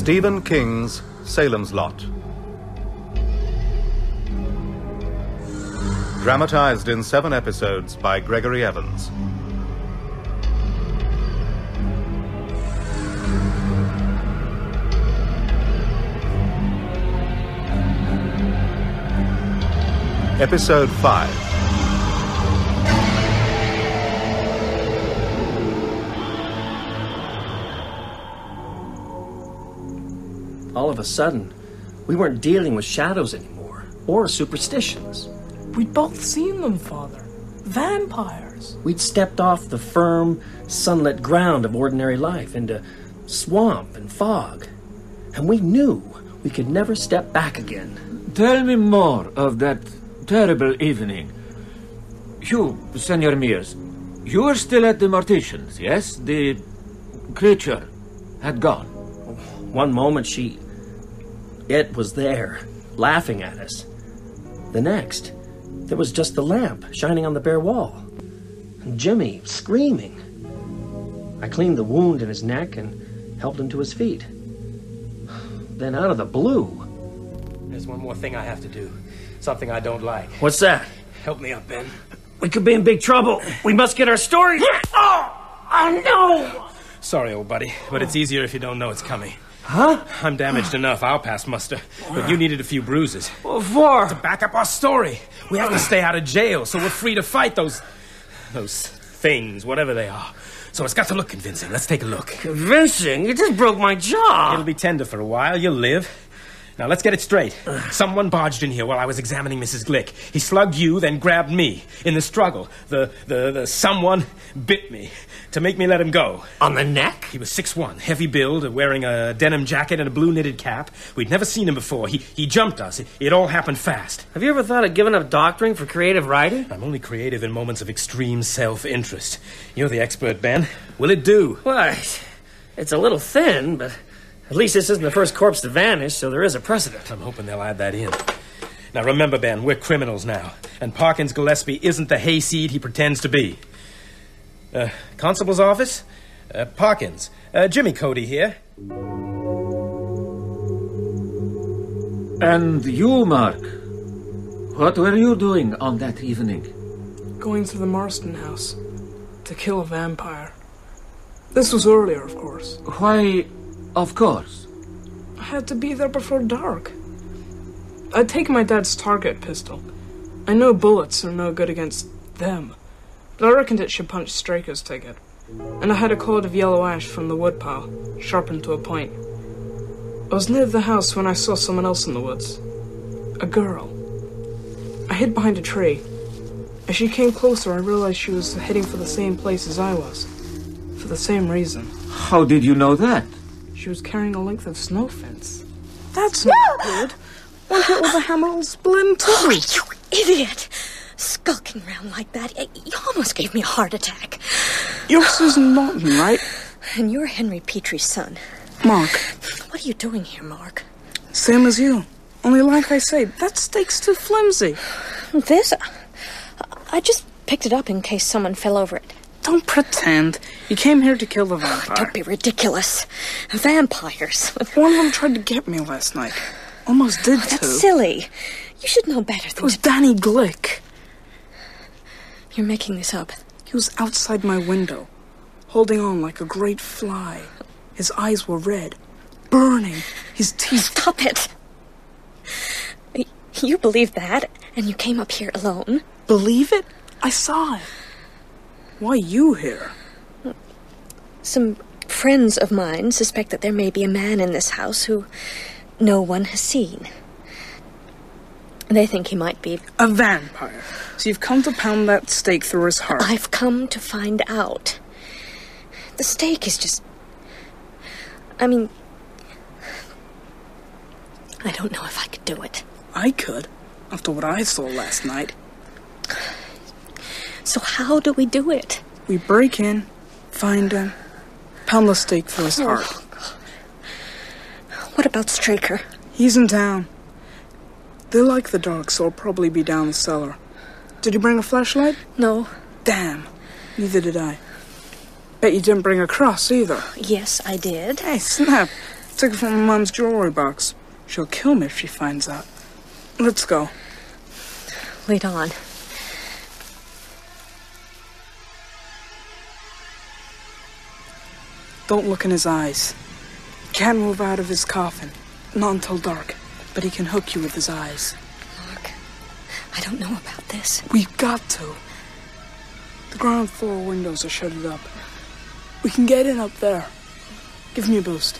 Stephen King's Salem's Lot. Dramatized in 7 episodes by Gregory Evans. Episode 5. All of a sudden, we weren't dealing with shadows anymore, or superstitions. We'd both seen them, Father. Vampires. We'd stepped off the firm, sunlit ground of ordinary life into swamp and fog. And we knew we could never step back again. Tell me more of that terrible evening. You, Senor Mears, you were still at the Morticians, yes? The creature had gone. One moment it was there, laughing at us. The next, there was just the lamp shining on the bare wall. And Jimmy screaming. I cleaned the wound in his neck and helped him to his feet. Then out of the blue... There's one more thing I have to do. Something I don't like. What's that? Help me up, Ben. We could be in big trouble. We must get our story... Oh no! Sorry, old buddy, but it's easier if you don't know it's coming. Huh? I'm damaged enough. I'll pass muster. But you needed a few bruises. What for? To back up our story. We have to stay out of jail, so we're free to fight those things, whatever they are. So it's got to look convincing. Let's take a look. Convincing? You just broke my jaw. It'll be tender for a while. You'll live. Now, let's get it straight. Someone barged in here while I was examining Mrs. Glick. He slugged you, then grabbed me. In the struggle, the someone bit me to make me let him go. On the neck? He was 6'1", heavy build, wearing a denim jacket and a blue knitted cap. We'd never seen him before. He jumped us. It all happened fast. Have you ever thought of giving up doctoring for creative writing? I'm only creative in moments of extreme self-interest. You're the expert, Ben. Will it do? Well, it's a little thin, but... At least this isn't the first corpse to vanish, so there is a precedent. I'm hoping they'll add that in. Now remember, Ben, we're criminals now. And Parkins Gillespie isn't the hayseed he pretends to be. Constable's office? Parkins. Jimmy Cody here. And you, Mark? What were you doing on that evening? Going to the Marston house to kill a vampire. This was earlier, of course. Why, of course. I had to be there before dark. I'd taken my dad's target pistol. I know bullets are no good against them, but I reckoned it should punch Straker's ticket. And I had a cord of yellow ash from the woodpile, sharpened to a point. I was near the house when I saw someone else in the woods. A girl. I hid behind a tree. As she came closer, I realized she was heading for the same place as I was. For the same reason. How did you know that? She was carrying a length of snow fence. That's not good. One hit with a hammer will split in two. Oh, you idiot! Skulking around like that, you almost gave me a heart attack. You're Susan Norton, right? And you're Henry Petrie's son. Mark. What are you doing here, Mark? Same as you. Only like I say, that steak's too flimsy. This? I just picked it up in case someone fell over it. Don't pretend. You came here to kill the vampire. Don't be ridiculous. Vampires. One of them tried to get me last night. Almost did, too. That's silly. You should know better than It was Danny Glick. You're making this up. He was outside my window, holding on like a great fly. His eyes were red, burning, his teeth... Stop it! You believe that, and you came up here alone? Believe it? I saw it. Why you here? Some friends of mine suspect that there may be a man in this house who no one has seen. They think he might be... a vampire. So you've come to pound that stake through his heart. I've come to find out. The stake is just... I mean... I don't know if I could do it. I could, after what I saw last night. So how do we do it? We break in, find him, pound the stake through his heart. What about Straker? He's in town. They like the dark, so he'll probably be down the cellar. Did you bring a flashlight? No. Damn. Neither did I. Bet you didn't bring a cross either. Yes, I did. Hey, Snap. Took it from my mom's jewelry box. She'll kill me if she finds out. Let's go. Lead on. Don't look in his eyes. Can't move out of his coffin. Not until dark. But he can hook you with his eyes. Mark, I don't know about this. We've got to. The ground floor windows are shuttered up. We can get in up there. Give me a boost.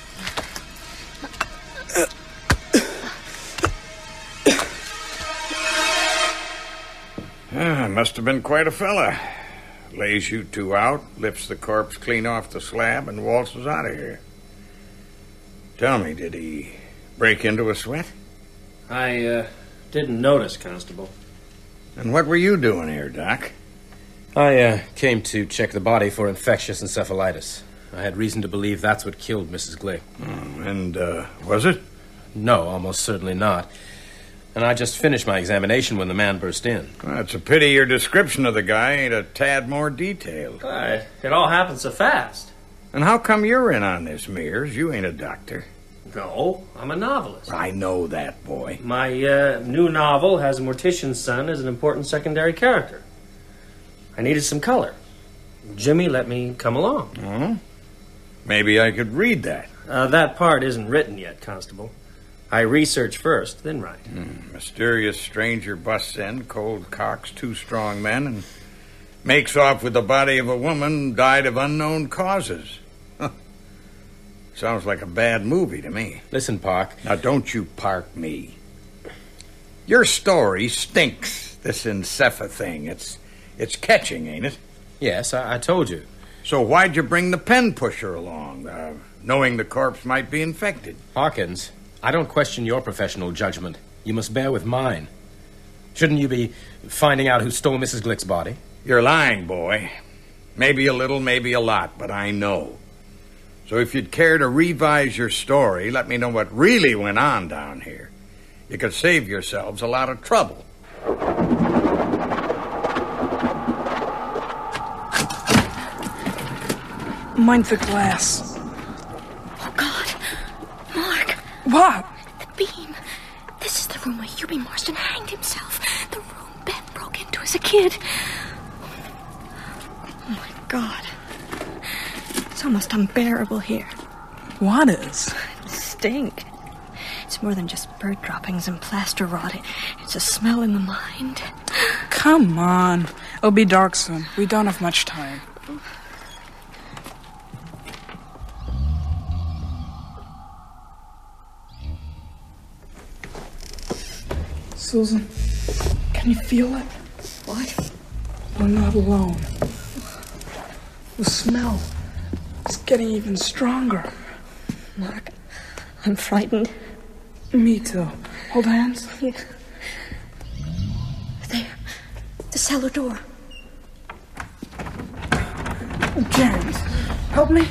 Must have been quite a fella. Lays you two out, lifts the corpse clean off the slab, and waltzes out of here. Tell me, did he break into a sweat? I didn't notice, Constable. And what were you doing here, Doc? I came to check the body for infectious encephalitis. I had reason to believe that's what killed Mrs. Glick. And was it? No, almost certainly not. And I just finished my examination when the man burst in. Well, it's a pity your description of the guy ain't a tad more detailed. It all happened so fast. And how come you're in on this, Mears? You ain't a doctor. No, I'm a novelist. I know that, boy. My new novel has a mortician's son as an important secondary character. I needed some color. Jimmy let me come along. Oh? Maybe I could read that. That part isn't written yet, Constable. I research first, then write. Mysterious stranger busts in, cold cocks two strong men, and makes off with the body of a woman died of unknown causes. Huh. Sounds like a bad movie to me. Listen, Park. Now, don't you park me. Your story stinks, this Encepha thing. It's catching, ain't it? Yes, I told you. So why'd you bring the pen pusher along, knowing the corpse might be infected? Hawkins, I don't question your professional judgment. You must bear with mine. Shouldn't you be finding out who stole Mrs. Glick's body? You're lying, boy. Maybe a little, maybe a lot, but I know. So if you'd care to revise your story, let me know what really went on down here. You could save yourselves a lot of trouble. Mind the glass. Oh, God. Mark. What? The beam. This is the room where Hubie Marston hanged himself. The room Ben broke into as a kid. Oh, my God. It's almost unbearable here. What is? The stink. It's more than just bird droppings and plaster rot. It's a smell in the mind. Come on. It'll be dark soon. We don't have much time. Susan, can you feel it? What? We're not alone. The smell is getting even stronger. Mark, I'm frightened. Me too. Hold hands. Yeah. There. The cellar door. James, help me.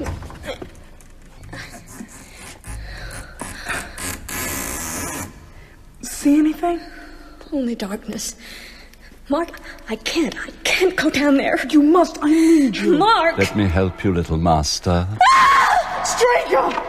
See anything? Only darkness. Mark, I can't go down there. You must. I need you. Mark! Let me help you, little master. Stranger!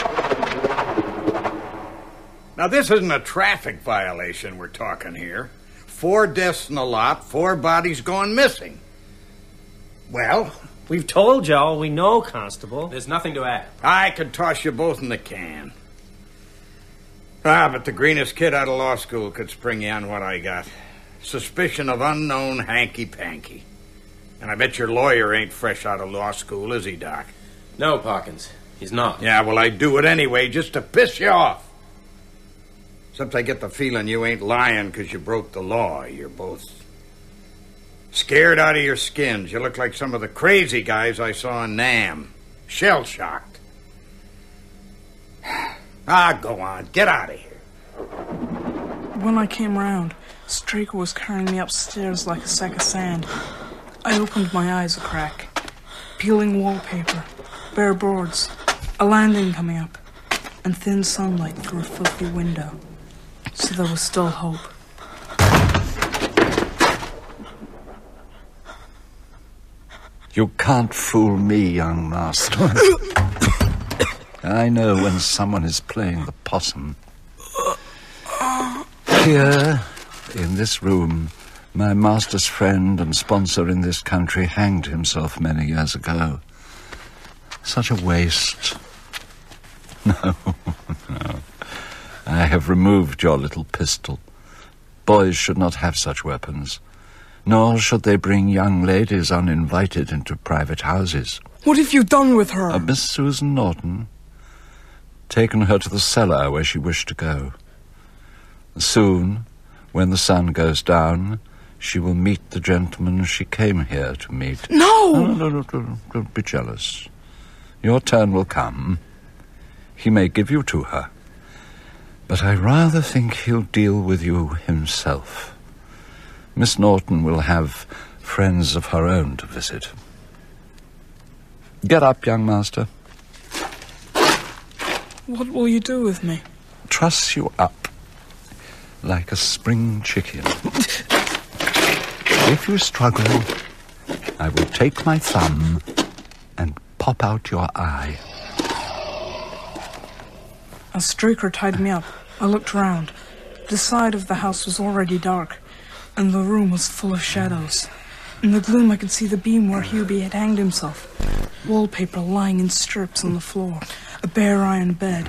Now, this isn't a traffic violation we're talking here. 4 deaths in the lot, 4 bodies gone missing. Well, We've told you all we know, Constable. There's nothing to add. I could toss you both in the can. But the greenest kid out of law school could spring you on what I got. Suspicion of unknown hanky-panky. And I bet your lawyer ain't fresh out of law school, is he, Doc? No, Parkins. He's not. Yeah, well, I'd do it anyway just to piss you off. Except I get the feeling you ain't lying because you broke the law. You're both scared out of your skins. You look like some of the crazy guys I saw in Nam. Shell-shocked. Go on. Get out of here. When I came round, Straker was carrying me upstairs like a sack of sand. I opened my eyes a crack. Peeling wallpaper, bare boards, a landing coming up, and thin sunlight through a filthy window. So there was still hope. You can't fool me, young master. I know when someone is playing the possum. Here, in this room, my master's friend and sponsor in this country hanged himself many years ago. Such a waste. No, no. I have removed your little pistol. Boys should not have such weapons, nor should they bring young ladies uninvited into private houses. What have you done with her? Miss Susan Norton. Taken her to the cellar where she wished to go. Soon, when the sun goes down, she will meet the gentleman she came here to meet. No! No, don't be jealous. Your turn will come. He may give you to her. But I rather think he'll deal with you himself. Miss Norton will have friends of her own to visit. Get up, young master. What will you do with me? Truss you up like a spring chicken. If you struggle, I will take my thumb and pop out your eye. As Straker tied me up, I looked round. The side of the house was already dark, and the room was full of shadows. In the gloom I could see the beam where Hubie had hanged himself, wallpaper lying in strips on the floor, a bare iron bed.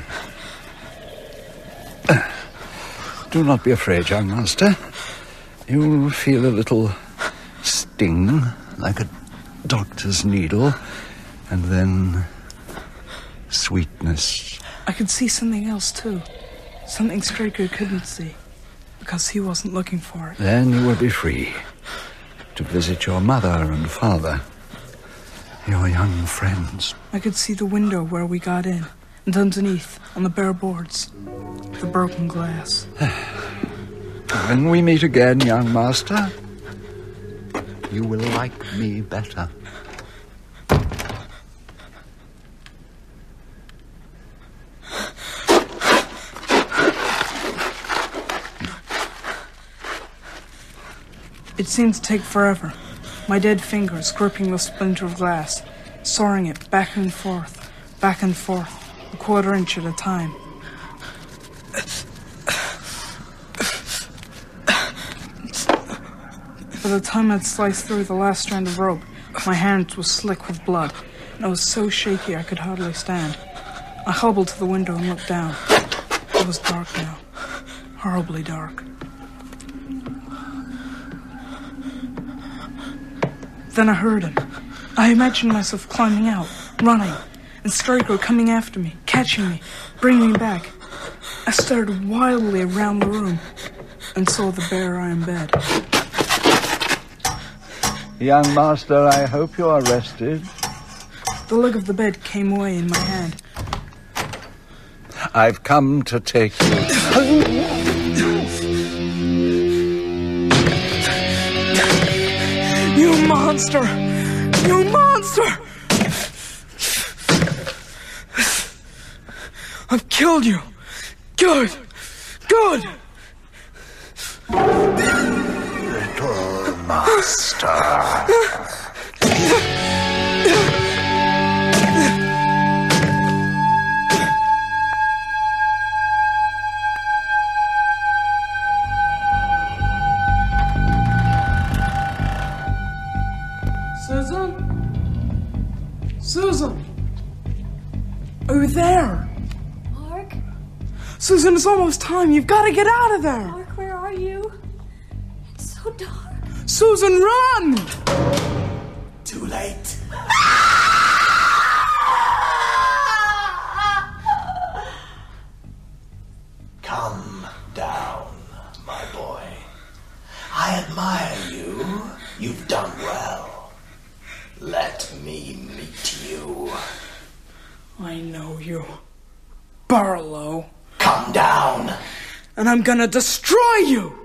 Do not be afraid, young master. You'll feel a little sting, like a doctor's needle, and then sweetness. I could see something else, too. Something Straker couldn't see, because he wasn't looking for it. Then you will be free to visit your mother and father, your young friends. I could see the window where we got in, and underneath, on the bare boards, the broken glass. When we meet again, young master, you will like me better. It seemed to take forever, my dead fingers gripping the splinter of glass, sawing it back and forth, a quarter-inch at a time. By the time I'd sliced through the last strand of rope, my hands were slick with blood, and I was so shaky I could hardly stand. I hobbled to the window and looked down. It was dark now, horribly dark. Then I heard him. I imagined myself climbing out, running, and Straker coming after me, catching me, bringing me back. I stared wildly around the room and saw the bare iron bed. Young master, I hope you are rested. The leg of the bed came away in my hand. I've come to take you. You monster! You monster! I've killed you. Good. Good. Little master. Susan! Are you there? Mark? Susan, it's almost time. You've got to get out of there. Mark, where are you? It's so dark. Susan, run! Too late. Come down, my boy. I admire you. You've done well. Let me meet you. I know you. Barlow. Come down. And I'm gonna destroy you!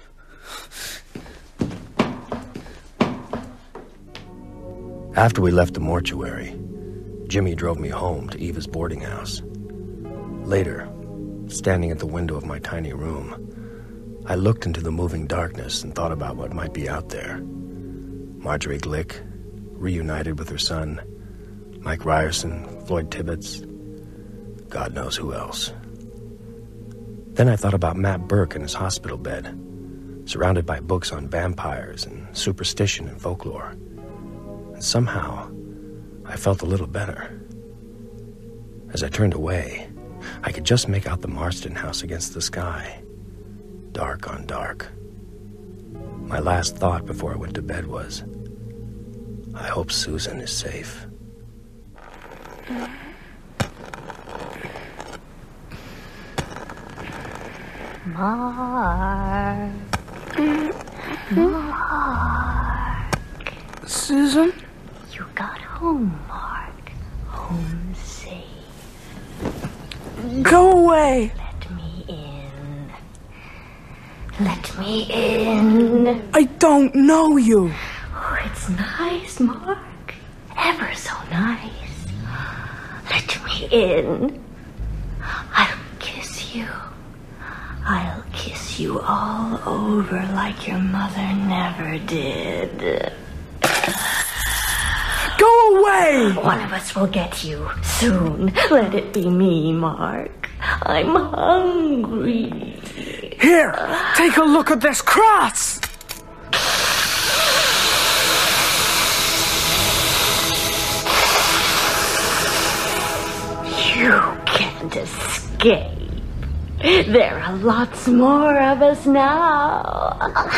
After we left the mortuary, Jimmy drove me home to Eva's boarding house. Later, standing at the window of my tiny room, I looked into the moving darkness and thought about what might be out there. Marjorie Glick, reunited with her son, Mike Ryerson, Floyd Tibbetts. God knows who else. Then I thought about Matt Burke in his hospital bed, surrounded by books on vampires and superstition and folklore. And somehow, I felt a little better. As I turned away, I could just make out the Marston house against the sky, dark on dark. My last thought before I went to bed was, I hope Susan is safe. Mark. Mark. Susan? You got home, Mark. Home safe. Go away! Let me in. Let me in. I don't know you. Oh, it's nice, Mark. Ever so nice. Let me in. I'll kiss you. I'll kiss you all over like your mother never did. Go away! One of us will get you soon. Let it be me, Mark. I'm hungry. Here, take a look at this cross! You can't escape. There are lots more of us now.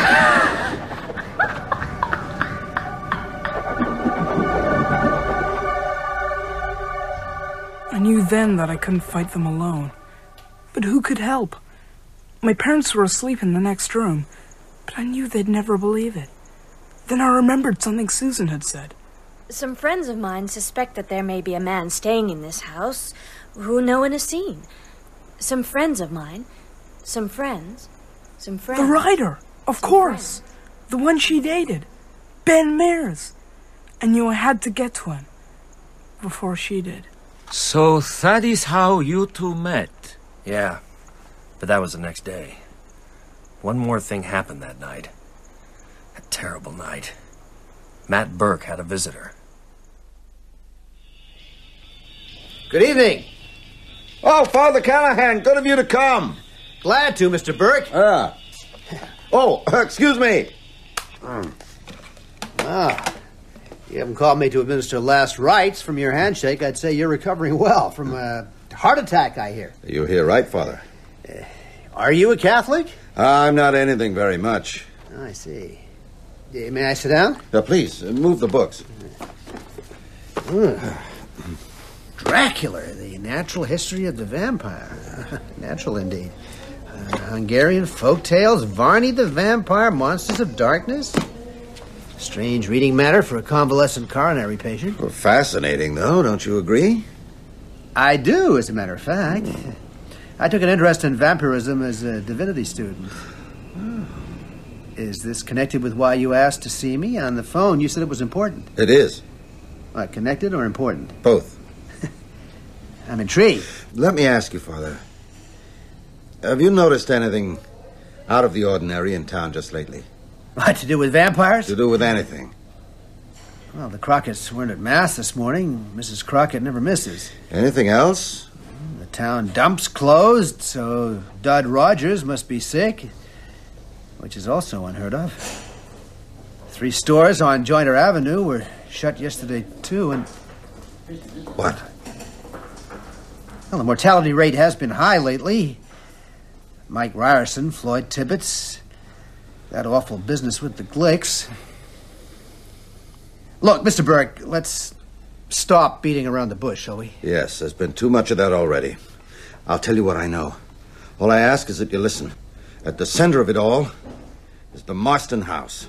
I knew then that I couldn't fight them alone. But who could help? My parents were asleep in the next room, but I knew they'd never believe it. Then I remembered something Susan had said. Some friends of mine suspect that there may be a man staying in this house who no one has seen. Some friends of mine. Some friends. The writer, of course. The one she dated. Ben Mears. I knew I had to get to him before she did. So that is how you two met? Yeah, but that was the next day. One more thing happened that night. A terrible night. Matt Burke had a visitor. Good evening. Oh, Father Callahan, good of you to come. Glad to, Mr. Burke. Oh, excuse me. You haven't called me to administer last rites. From your handshake, I'd say you're recovering well from a heart attack, I hear. You hear right, Father. Are you a Catholic? I'm not anything very much. Oh, I see. May I sit down? Please, move the books. Dracula, the natural history of the vampire. Natural indeed. Hungarian folk tales, Varney the vampire, monsters of darkness. Strange reading matter for a convalescent coronary patient. Well, fascinating, though, don't you agree? I do, as a matter of fact. I took an interest in vampirism as a divinity student. Is this connected with why you asked to see me? On the phone, you said it was important. It is. Connected or important? Both. I'm intrigued. Let me ask you, Father. Have you noticed anything out of the ordinary in town just lately? What, to do with vampires? To do with anything. Well, the Crockett's weren't at Mass this morning. Mrs. Crockett never misses. Anything else? The town dump's closed, so Dud Rogers must be sick, which is also unheard of. 3 stores on Joyner Avenue were shut yesterday, too, and... What? Well, the mortality rate has been high lately. Mike Ryerson, Floyd Tibbetts, that awful business with the Glicks. Look, Mr. Burke, let's stop beating around the bush, shall we? Yes, there's been too much of that already. I'll tell you what I know. All I ask is that you listen. At the center of it all is the Marston house.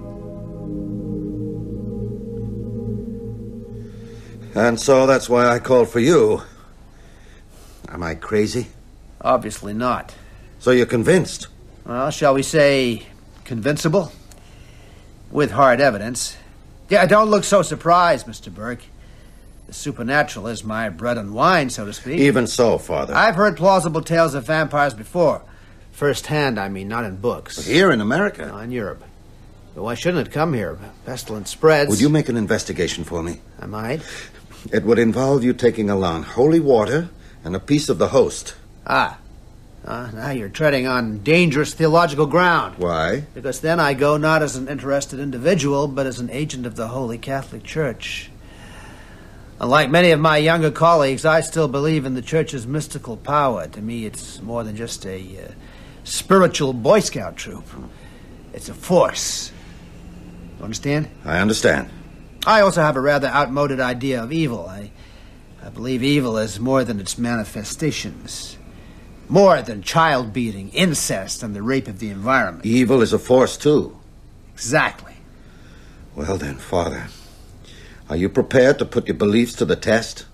And so that's why I called for you. Am I crazy? Obviously not. So you're convinced? Well, shall we say convincible? With hard evidence. Yeah, don't look so surprised, Mr. Burke. The supernatural is my bread and wine, so to speak. Even so, Father. I've heard plausible tales of vampires before. First hand, I mean, not in books. But here in America? No, in Europe. But why shouldn't it come here? Pestilence spreads. Would you make an investigation for me? I might. It would involve you taking along holy water and a piece of the host. Now you're treading on dangerous theological ground. Why? Because then I go not as an interested individual, but as an agent of the Holy Catholic Church. Unlike many of my younger colleagues, I still believe in the Church's mystical power. To me, it's more than just a spiritual Boy Scout troop. It's a force. You understand? I understand. I also have a rather outmoded idea of evil. I believe evil is more than its manifestations. More than child beating, incest, and the rape of the environment. Evil is a force, too. Exactly. Well then, Father, are you prepared to put your beliefs to the test?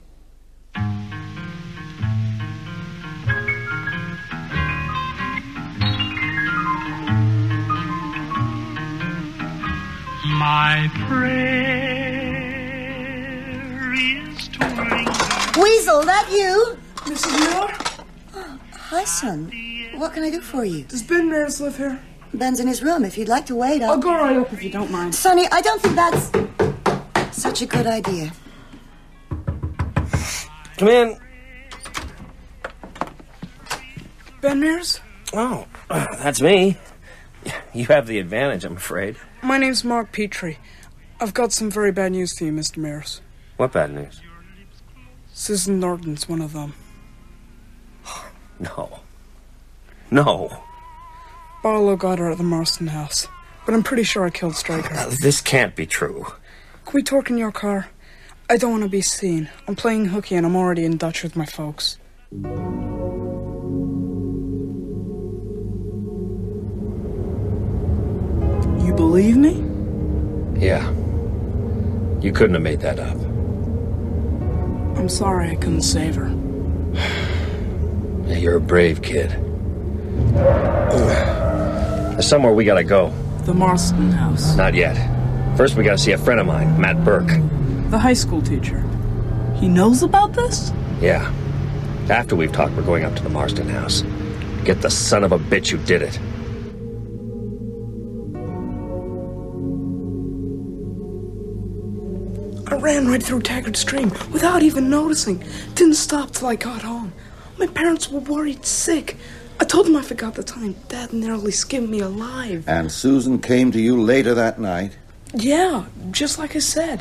My prayer is to ring. Weasel, that you? Mrs. Miller? Oh, hi, son. What can I do for you? Does Ben Mears live here? Ben's in his room. If you'd like to wait, I'll go right up if you don't mind. Sonny, I don't think that's such a good idea. Come in. Ben Mears? Oh, that's me. You have the advantage, I'm afraid. My name's Mark Petrie. I've got some very bad news for you, Mr. Mears. What bad news? Susan Norton's one of them. No. No. Barlow got her at the Marston house, but I'm pretty sure I killed Straker. This can't be true. Can we talk in your car? I don't want to be seen. I'm playing hooky and I'm already in Dutch with my folks. You believe me? Yeah. You couldn't have made that up. I'm sorry I couldn't save her. Yeah, you're a brave kid. There's somewhere we gotta go. The Marston house. Not yet. First we gotta see a friend of mine, Matt Burke. The high school teacher. He knows about this? Yeah. After we've talked, we're going up to the Marston house. Get the son of a bitch who did it. I ran right through Taggart Stream without even noticing. Didn't stop till I got home. My parents were worried sick. I told them I forgot the time Dad nearly skinned me alive. And Susan came to you later that night? Yeah, just like I said.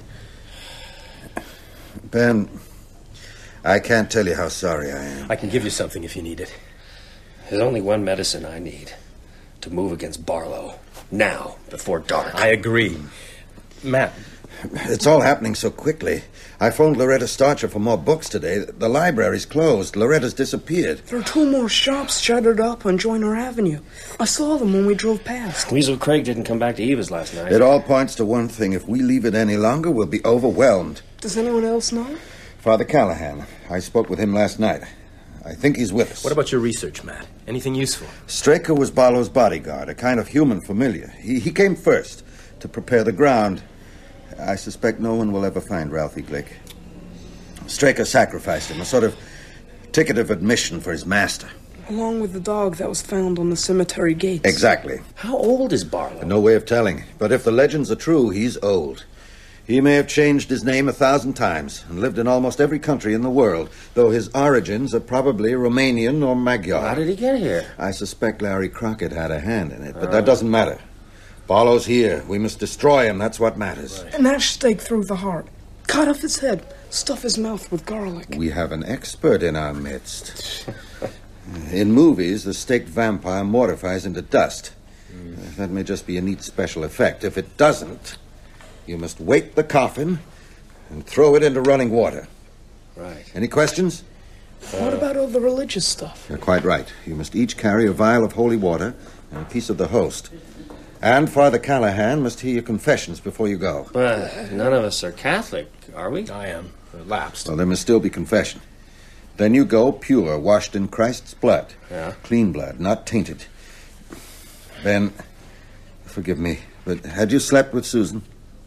Ben, I can't tell you how sorry I am. I can give you something if you need it. There's only one medicine I need. To move against Barlow. Now, before dark. I agree. Matt. It's all happening so quickly. I phoned Loretta Starcher for more books today. The library's closed. Loretta's disappeared. There are 2 more shops shuttered up on Joyner Avenue. I saw them when we drove past. Weasel Craig didn't come back to Eva's last night. It all points to one thing. If we leave it any longer, we'll be overwhelmed. Does anyone else know? Father Callahan. I spoke with him last night. I think he's with us. What about your research, Matt? Anything useful? Straker was Barlow's bodyguard, a kind of human familiar. He came first to prepare the ground. I suspect no one will ever find Ralphie Glick. Straker sacrificed him, a sort of ticket of admission for his master. Along with the dog that was found on the cemetery gates. Exactly. How old is Barlow? No way of telling. But if the legends are true, he's old. He may have changed his name 1,000 times and lived in almost every country in the world, though his origins are probably Romanian or Magyar. How did he get here? I suspect Larry Crockett had a hand in it, but that doesn't matter. Barlow's here. We must destroy him. That's what matters. Right. And that stake through the heart. Cut off his head. Stuff his mouth with garlic. We have an expert in our midst. In movies, the staked vampire mortifies into dust. That may just be a neat special effect. If it doesn't, you must weight the coffin and throw it into running water. Right. Any questions? What about all the religious stuff? You're quite right. You must each carry a vial of holy water and a piece of the host. And Father Callahan must hear your confessions before you go. But none of us are Catholic, are we? I am. Lapsed. Well, there must still be confession. Then you go pure, washed in Christ's blood. Yeah. Clean blood, not tainted. Ben, forgive me, but had you slept with Susan?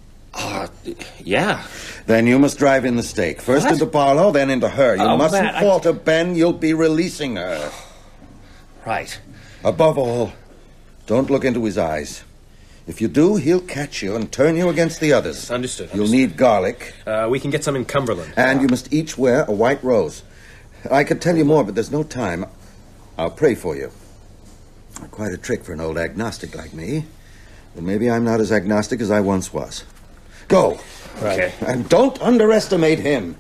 Yeah. Then you must drive in the stake. First into Barlow, then into her. You mustn't Matt, falter, Ben. You'll be releasing her. Right. Above all, don't look into his eyes. If you do, he'll catch you and turn you against the others. Understood. You'll need garlic. We can get some in Cumberland. And you must each wear a white rose. I could tell you more, but there's no time. I'll pray for you. Quite a trick for an old agnostic like me. But maybe I'm not as agnostic as I once was. Go. Right. Okay. And don't underestimate him.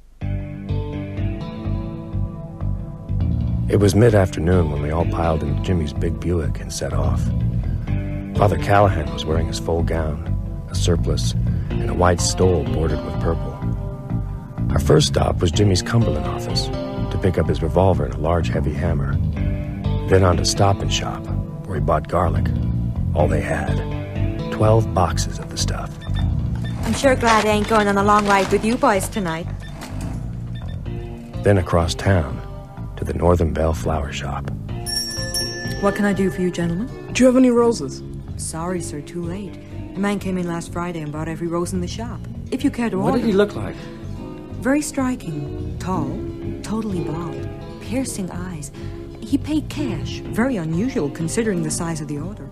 It was mid-afternoon when we all piled into Jimmy's big Buick and set off. Father Callahan was wearing his full gown, a surplice, and a white stole bordered with purple. Our first stop was Jimmy's Cumberland office to pick up his revolver and a large, heavy hammer. Then on to Stop and Shop, where he bought garlic. All they had. 12 boxes of the stuff. I'm sure glad I ain't going on a long ride with you boys tonight. Then across town to the Northern Belle Flower Shop. What can I do for you, gentlemen? Do you have any roses? Sorry, sir, too late. A man came in last Friday and bought every rose in the shop. If you care to order... What did he look like? Very striking. Tall, totally bald, piercing eyes. He paid cash. Very unusual considering the size of the order.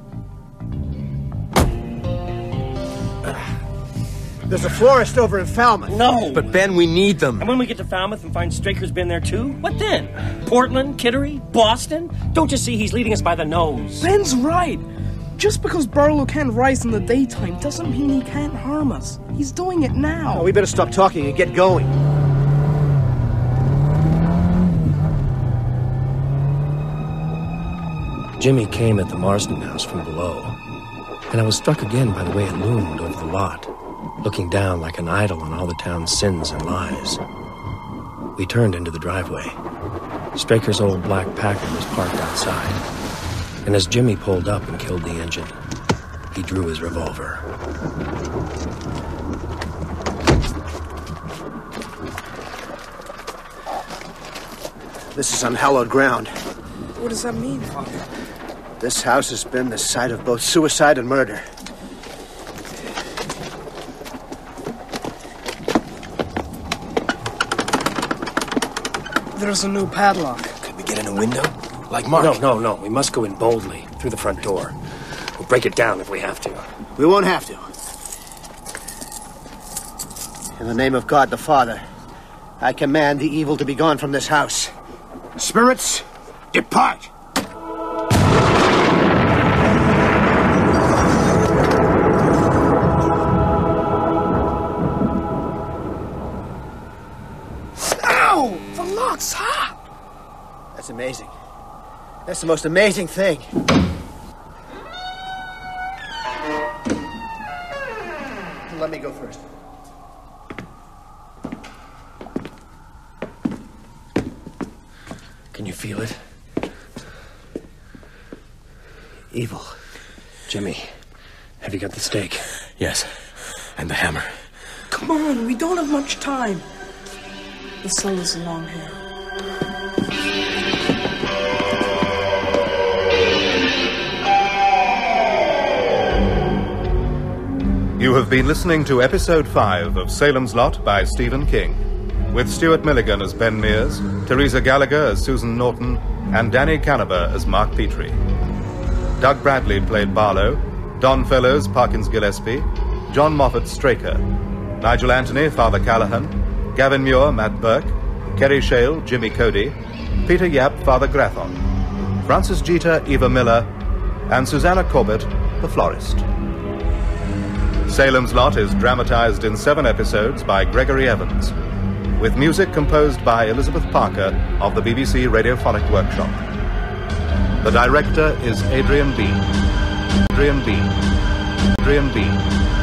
There's a florist over in Falmouth. No! But Ben, we need them. And when we get to Falmouth and find Straker's been there too, what then? Portland, Kittery, Boston? Don't you see he's leading us by the nose? Ben's right. Just because Barlow can't rise in the daytime doesn't mean he can't harm us. He's doing it now. Oh, we better stop talking and get going. Jimmy came at the Marsden house from below, and I was struck again by the way it loomed over the lot, looking down like an idol on all the town's sins and lies. We turned into the driveway. Straker's old black Packard was parked outside, and as Jimmy pulled up and killed the engine, he drew his revolver. This is unhallowed ground. What does that mean, Father? This house has been the site of both suicide and murder. There's a new padlock. Could we get in a window? Like Mark? No. We must go in boldly, through the front door. We'll break it down if we have to. We won't have to. In the name of God the Father, I command the evil to be gone from this house. Spirits, depart! Ow! The lock's hot! That's amazing. That's the most amazing thing. Let me go first. Can you feel it? Evil. Jimmy, have you got the stake? Yes. And the hammer. Come on, we don't have much time. The cell is along here. You have been listening to Episode 5 of Salem's Lot by Stephen King, with Stuart Milligan as Ben Mears, Teresa Gallagher as Susan Norton, and Danny Canaber as Mark Petrie. Doug Bradley played Barlow, Don Fellows Parkins Gillespie, John Moffat Straker, Nigel Anthony Father Callahan, Gavin Muir Matt Burke, Kerry Shale Jimmy Cody, Peter Yap Father Grathon, Francis Jeter Eva Miller, and Susanna Corbett the Florist. Salem's Lot is dramatized in 7 episodes by Gregory Evans, with music composed by Elizabeth Parker of the BBC Radiophonic Workshop. The director is Adrian Bean.